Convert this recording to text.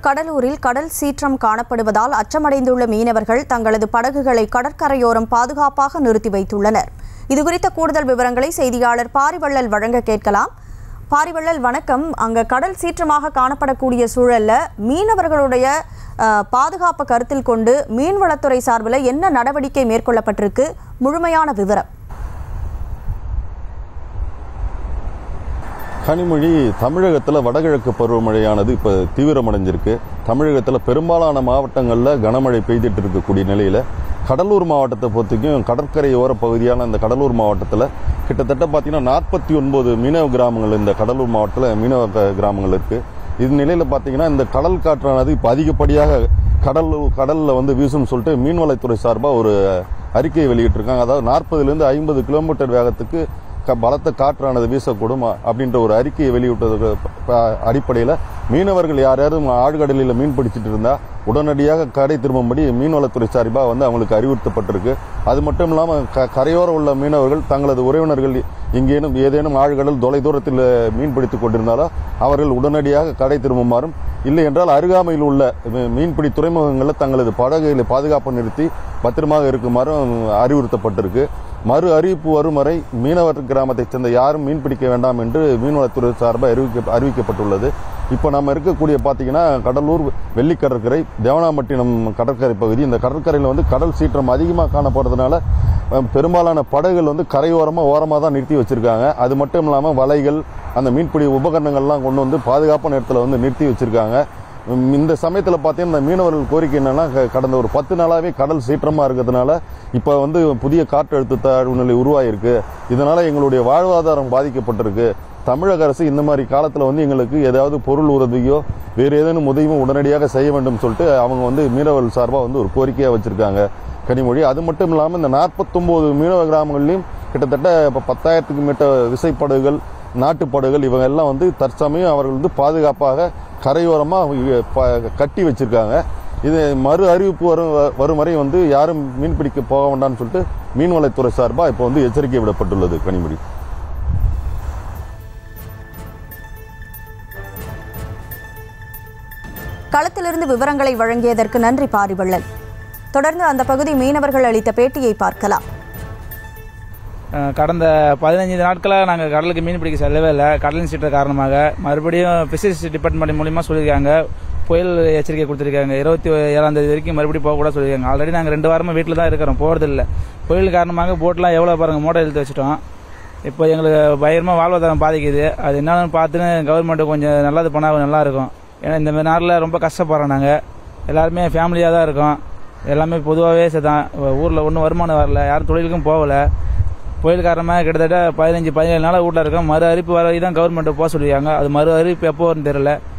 கடலூரில் கடல் சீற்றம் காணப்படுவதால் அச்சமடைந்துள்ள மீனவர்கள் தங்களது படகுகளை கடற்கரையோரம் பாதுகாப்பாக நிறுத்தி வைத்துள்ளனர். இதுகுறித்த கூடுதல் விவரங்களை செய்தியாளர் பாரிவள்ளல் வழங்க கேட்கலாம். பாரிவள்ளல், வணக்கம். அங்க கடல் சீற்றமாக காணப்படக்கூடிய சூழல்ல மீனவர்களுடைய பாதுகாப்பு கருத்தில் கொண்டு மீன்வளத்துறை சார்பில் என்ன நடவடிக்கை மேற்கொள்ளப்பட்டிருக்கு? முழுமையான விவரம். கனிமொழி, தமிழகத்தில் வடகிழக்கு பருவமழையானது இப்போ தீவிரமடைஞ்சிருக்கு. தமிழகத்தில் பெரும்பாலான மாவட்டங்களில் கனமழை பெய்துட்டு இருக்கக்கூடிய நிலையில் கடலூர் மாவட்டத்தை பொறுத்தவரைக்கும் கடற்கரையோர பகுதியான இந்த கடலூர் மாவட்டத்தில் கிட்டத்தட்ட பார்த்தீங்கன்னா 49 மீனவ கிராமங்கள் இந்த கடலூர் மாவட்டத்தில் மீனவ கிராமங்கள் இருக்குது. இது நிலையில் பார்த்தீங்கன்னா இந்த கடல் காற்றானது இப்போ அதிகப்படியாக கடலில் வந்து வீசும்னு சொல்லிட்டு மீன்வளத்துறை சார்பாக ஒரு அறிக்கையை வெளியிட்டிருக்காங்க. அதாவது 40லேருந்து 50 கிலோமீட்டர் வேகத்துக்கு பலத்த காற்றானது வீசக்கூடும் அப்படின்ற ஒரு அறிக்கையை வெளியிட்டது அடிப்படையில் மீனவர்கள் யாரும் ஆழ்கடலில் மீன் பிடிச்சிட்டு இருந்தால் உடனடியாக கடை திரும்பும்படி மீன்வளத்துறை சார்பாக வந்து அவங்களுக்கு அறிவுறுத்தப்பட்டிருக்கு. அது மட்டும் இல்லாமல் கரையோரம் உள்ள மீனவர்கள் தங்களது உறவினர்கள் ஏதேனும் ஆழ்கடல் தொலைதூரத்தில் மீன் பிடித்துக் கொண்டிருந்தாலும் அவர்கள் உடனடியாக கடை திரும்புமாறும், இல்லை என்றால் அருகாமையில் உள்ள மீன்பிடி துறைமுகங்களில் தங்களது படகுகளை பாதுகாப்பு நிறுத்தி பத்திரமாக இருக்குமாறும் அறிவுறுத்தப்பட்டிருக்கு. மறு அறிவிப்பு வரும் வரை மீனவர் கிராமத்தைச் சேர்ந்த யாரும் மீன் பிடிக்க வேண்டாம் என்று மீன்வளத்துறை சார்பாக அறிவிக்கப்பட்டுள்ளது. இப்போ நம்ம இருக்கக்கூடிய பார்த்தீங்கன்னா கடலூர் வெள்ளி கடற்கரை, தேவனாம்பட்டினம் கடற்கரை பகுதி. இந்த கடற்கரையில் வந்து கடல் சீற்றம் அதிகமாக காணப்படுறதுனால பெரும்பாலான படகுகள் வந்து ஓரமாக தான் நிறுத்தி வச்சிருக்காங்க. அது மட்டும் இல்லாமல் வலைகள், அந்த மீன்பிடி உபகரணங்கள்லாம் கொண்டு வந்து பாதுகாப்பான இடத்துல வந்து நிறுத்தி வச்சிருக்காங்க. இந்த சமயத்தில் பார்த்தீங்கன்னா மீனவர்கள் கோரிக்கை என்னன்னா, கடந்த ஒரு 10 நாளாகவே கடல் சீற்றமாக இருக்கிறதுனால இப்போ வந்து புதிய காற்றழுத்த தாழ்வு நிலை உருவாயிருக்கு. இதனால எங்களுடைய வாழ்வாதாரம் பாதிக்கப்பட்டிருக்கு. தமிழக அரசு இந்த மாதிரி காலத்தில் வந்து எங்களுக்கு ஏதாவது பொருள் உதவியோ வேறு ஏதேனும் உதவியும் உடனடியாக செய்ய வேண்டும் சொல்லிட்டு அவங்க வந்து மீனவர்கள் சார்பாக வந்து ஒரு கோரிக்கையாக வச்சிருக்காங்க கனிமொழி. அது மட்டும் இல்லாமல் இந்த 49 மீனவ கிராமங்கள்லையும் கிட்டத்தட்ட இப்போ 10,000க்கும் மேற்பட்ட விசைப்படகுகள், நாட்டுப்படகுகள் இவங்க எல்லாம் வந்து தற்சமயம் அவர்கள் வந்து பாதுகாப்பாக கரையோரமாக கட்டி வச்சிருக்காங்க. இது மறு அறிவிப்பு வரும் வரை வந்து யாரும் மீன்பிடிக்க போக வேண்டாம்னு சொல்லிட்டு மீன்வளத்துறை சார்பாக இப்போ வந்து எச்சரிக்கை விடப்பட்டுள்ளது கனிமொழி. களத்திலிருந்து விவரங்களை வழங்கியதற்கு நன்றி பாரிவள்ளல். தொடர்ந்து அந்த பகுதி மீனவர்கள் அளித்த பேட்டியை பார்க்கலாம். கடந்த 15 நாட்களாக நாங்கள் கடலுக்கு மீன் பிடிக்க செல்லவே இல்லை. கடலின் சீற்ற காரணமாக மறுபடியும் ஃபிஷரிஸ் டிபார்ட்மெண்ட் மூலிமா சொல்லியிருக்காங்க, புயல் எச்சரிக்கை கொடுத்துருக்காங்க. 27ஆம் தேதி வரைக்கும் மறுபடியும் போகக்கூடாது சொல்லியிருக்காங்க. ஆல்ரெடி நாங்கள் 2 வாரமாக வீட்டில் தான் இருக்கிறோம், போகிறதில்லை. புயல் காரணமாக போட்லாம் எவ்வளோ பாருங்கள் மூட்டை இழுத்து வச்சுட்டோம். இப்போ எங்களுக்கு பயங்கரமாக வாழ்வாதாரம் பாதிக்குது. அது என்னன்னு பார்த்துன்னு கவர்மெண்ட்டு கொஞ்சம் நல்லது பண்ணால் நல்லாயிருக்கும். ஏன்னா இந்த மாதிரி நாளில் ரொம்ப கஷ்டப்படுறோம். நாங்கள் எல்லாருமே ஃபேமிலியாக தான் இருக்கோம். எல்லாமே பொதுவாகவே தான். ஊரில் ஒன்றும் வருமானம் வரல, யாரும் தொழிலுக்கும் போகலை. புயல் காரணமாக கிட்டத்தட்ட 15-17 நாளாக வீட்டில் இருக்கோம். மறு அறிவிப்பு வரை தான் கவர்மெண்ட்டு போக சொல்லியிருக்காங்க. அது மறு அறிவிப்பு எப்போ வரும்னு தெரியல.